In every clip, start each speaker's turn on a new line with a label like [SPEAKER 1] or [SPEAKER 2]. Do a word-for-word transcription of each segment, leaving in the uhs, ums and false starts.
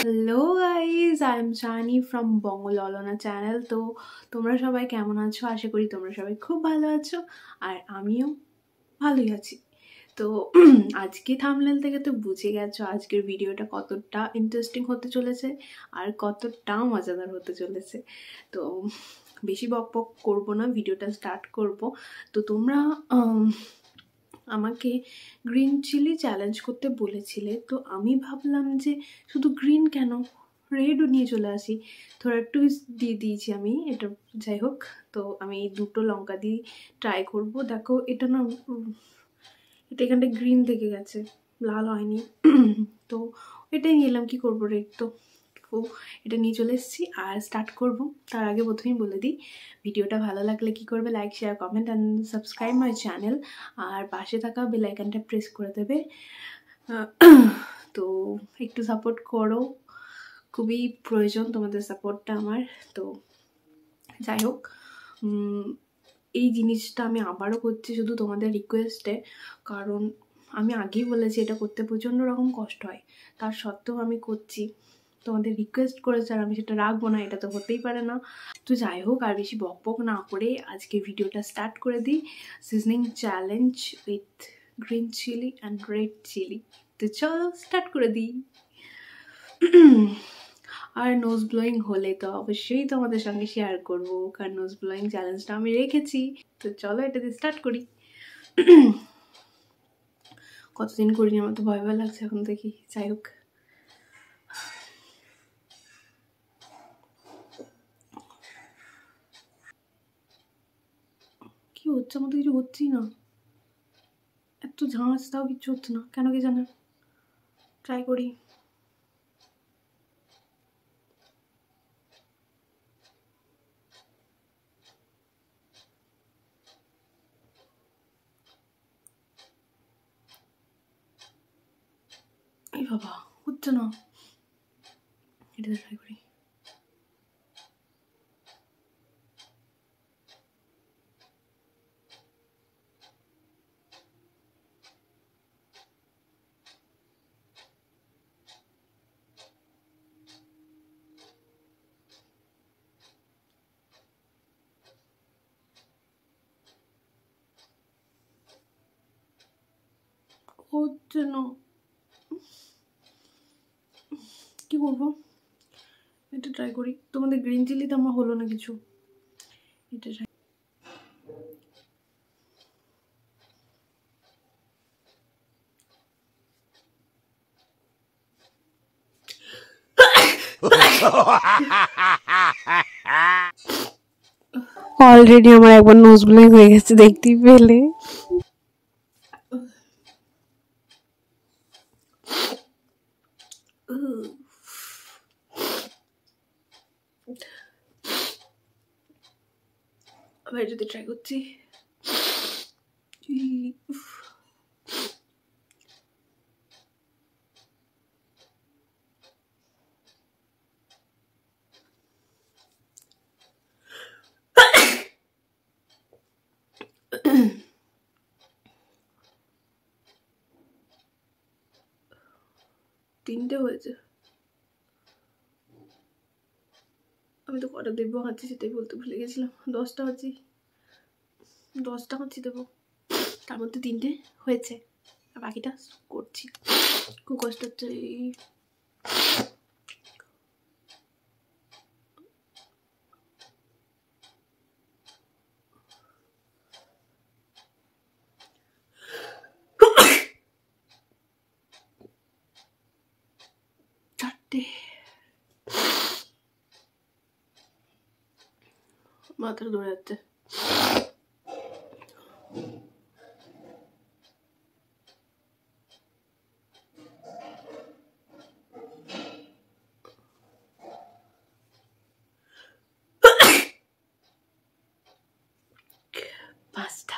[SPEAKER 1] Hello guys, I am Sayani from BONGO LOLONA channel. তো তোমরা সবাই কেমন আছো? আশা করি তোমরা সবাই খুব ভালো আছো আর আমিও ভালোই আছি। তো আজকে থাম্বনেল থেকে তো বুঝে গেছো আজকের ভিডিওটা কতটা ইন্টারেস্টিং হতে চলেছে আর কতটা মজাদার হতে চলেছে। তো বেশি বকবক করবো না, ভিডিওটা স্টার্ট করব। তো তোমরা আমাকে গ্রিন চিলি চ্যালেঞ্জ করতে বলেছিলে, তো আমি ভাবলাম যে শুধু গ্রিন কেন, রেডও নিয়ে চলে আসি। থোড়া টুইস্ট দিয়ে দিয়েছি আমি এটা, যাই হোক। তো আমি এই দুটো লঙ্কা দিয়ে ট্রাই করব। দেখো এটা না, এটা এখানটা গ্রিন থেকে গেছে, লাল হয়নি। তো এটাই নিলাম, কি করবো, রেড তো। তো এটা নিয়ে চলে এসেছি আর স্টার্ট করব। তার আগে প্রথমেই বলে দিই, ভিডিওটা ভালো লাগলে কি করবে, like share comment and subscribe my channel, আর পাশে থাকা বেল আইকনটা প্রেস করে দেবে। তো একটু সাপোর্ট করো, খুবই প্রয়োজন তোমাদের সাপোর্টটা আমার। তো যাই হোক, এই জিনিসটা আমি আবারও করছি শুধু তোমাদের রিকোয়েস্টে, কারণ আমি আগেই বলেছি এটা করতে প্রচণ্ড রকম কষ্ট হয়, তার সত্ত্বেও আমি করছি। তোমাদের রিকোয়েস্ট করেছে আর আমি সেটা রাখবো না, এটা তো হতেই পারে না। তো যাই হোক, আর বেশি বক বক না করে আজকে ভিডিওটা স্টার্ট করে দিই। Seasoning challenge with green chilli and red chilli. তো চলো স্টার্ট করে দিই। আর নোজ ব্লোয়িং হলে তো অবশ্যই তোমাদের সঙ্গে শেয়ার করবো, কারণ নোজ ব্লোয়িং চ্যালেঞ্জটা আমি রেখেছি। তো চলো এটা দিয়ে স্টার্ট করি। কতদিন করিনি, আমার তো ভয় ভয় লাগছে এখন দেখি। যাই হোক, কি হচ্ছে, আমার তো কিছু হচ্ছেই না। এত ঝাঁজ তাও কিচ্ছু হচ্ছে না, কেন কি জানে। ট্রাই করি। এই বাবা, হচ্ছে না, এটাতে ট্রাই করি। হচ্ছে না, কি করবো, এটা ট্রাই করি। তোমাদের গ্রিন চিলিতে আমার হলো না কিছু, এটা ট্রাই। অলরেডি আমার একবার নোজ ব্লোয়িং হয়ে গেছে, দেখতেই পেলে। আবার যদি ট্রাই করছি। তিনটে হয়েছে, আমি তো কটা দেবো হাঁচি সেটাই বলতে ভুলে গেছিলাম। দশটা হাঁচি, দশটা হাঁচি দেবো, তার মধ্যে তিনটে হয়েছে আর বাকিটা করছি। খুব কষ্ট হচ্ছে। চারটে, মাথাটা ধরে যাচ্ছে। পাঁচটা।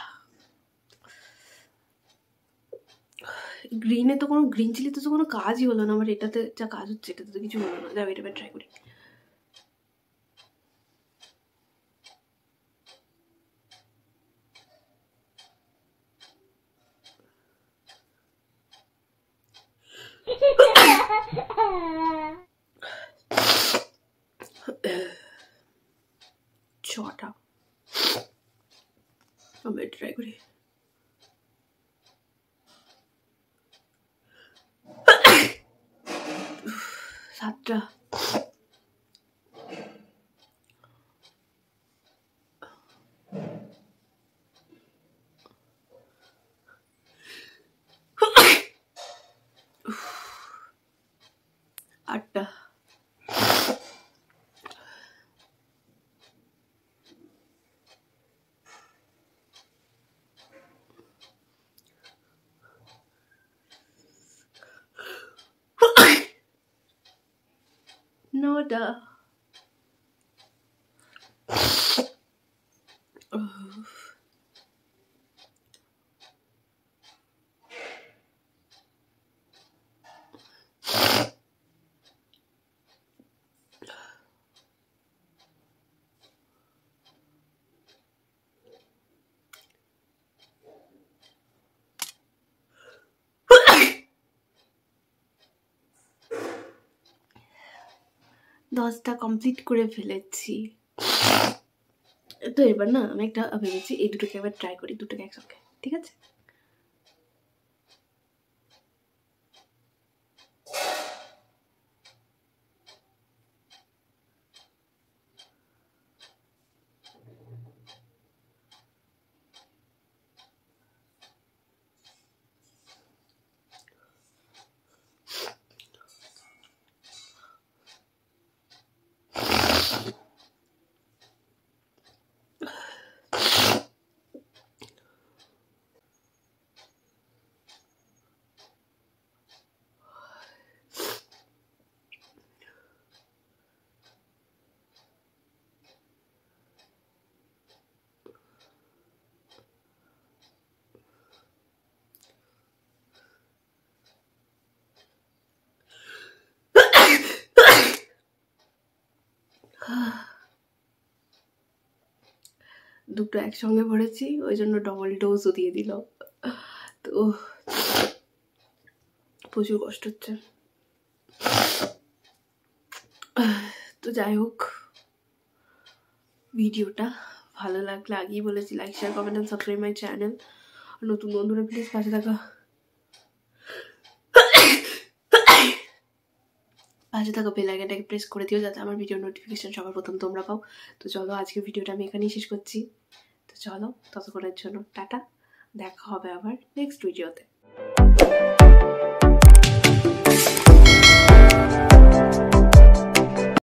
[SPEAKER 1] গ্রিনে তো কোনো, গ্রিন চিলিতে তো কোনো কাজই হলো না আমার, এটাতে যা কাজ হচ্ছে এটাতে তো কিছু হলো না। যাও এটা ট্রাই করি। সাতটা। আটটা। নটা। দশটা কমপ্লিট করে ফেলেছি। তো এবার না আমি একটা ভেবেছি এই দুটোকে একবার ট্রাই করি, দুটোকে একসঙ্গে, ঠিক আছে? দুটো একসঙ্গে ভরেছি, ওই জন্য ডবল ডোজও দিয়ে দিল। তো প্রচুর কষ্ট হচ্ছে। তো যাই হোক, ভিডিওটা ভালো লাগলে আগেই বলেছি like share comment and subscribe my channel. নতুন বন্ধুরা প্লিজ পাশে থাকা পাশে থাকা বেল আইকনটাকে প্রেস করে দিও যাতে আমার ভিডিও নোটিফিকেশন সবার প্রথম তোমরা পাও। তো চলো আজকের ভিডিওটা আমি এখানেই শেষ করছি। তো চলো ততক্ষণের জন্য টাটা, দেখা হবে আবার নেক্সট ভিডিওতে।